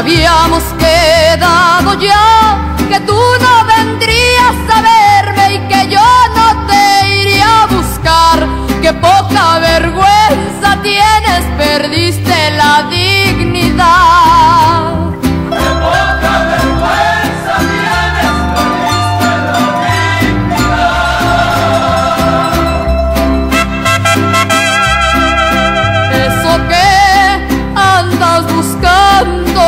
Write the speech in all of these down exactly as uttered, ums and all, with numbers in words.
Habíamos quedado ya que tú no vendrías a verme y que yo no te iría a buscar. Qué poca vergüenza tienes, perdiste la dignidad. Qué poca vergüenza tienes, perdiste la dignidad. Eso que andas buscando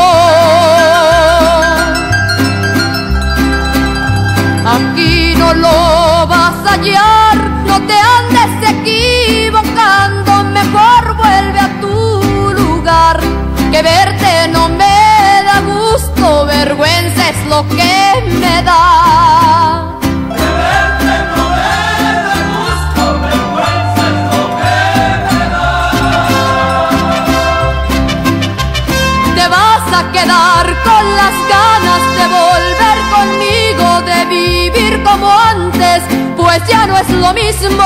aquí no lo vas a hallar, no te andes equivocando, mejor vuelve a tu lugar, que verte no me da gusto, vergüenza es lo que me da. Que verte no me da gusto, vergüenza es lo que me da. Te vas a quedar con las ganas de volver conmigo, de vivir como antes, pues ya no es lo mismo.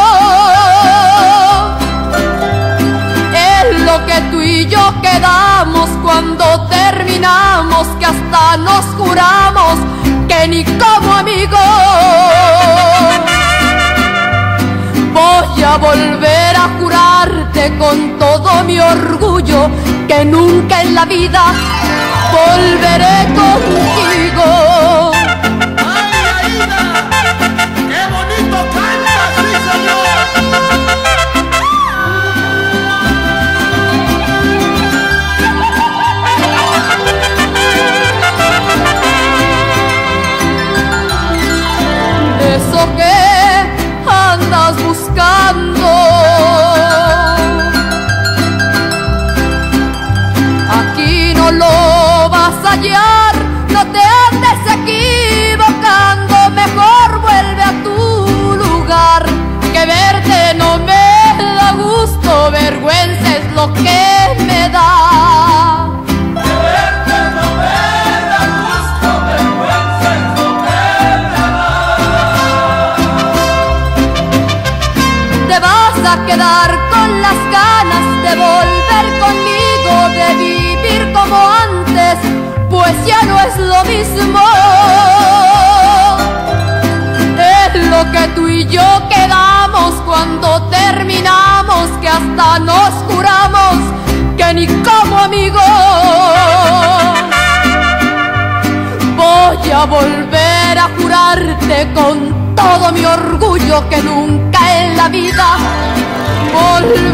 Es lo que tú y yo quedamos cuando terminamos, que hasta nos juramos que ni como amigos. Voy a volver a jurarte con todo mi orgullo que nunca en la vida volveré contigo. Eso que andas buscando aquí no lo vas a hallar, no te andes equivocando, mejor vuelve a tu lugar, que verte no me da gusto, vergüenza es lo que me da. Que verte no me da gusto, vergüenza es lo que me da. Te vas a quedar con las ganas de volver conmigo, de vivir como antes, pues ya no es lo mismo. Es lo que tú y yo quedamos cuando terminamos, que hasta nos juramos que ni como amigos. Voy a volver a jurarte con todo mi orgullo que nunca en la vida volveré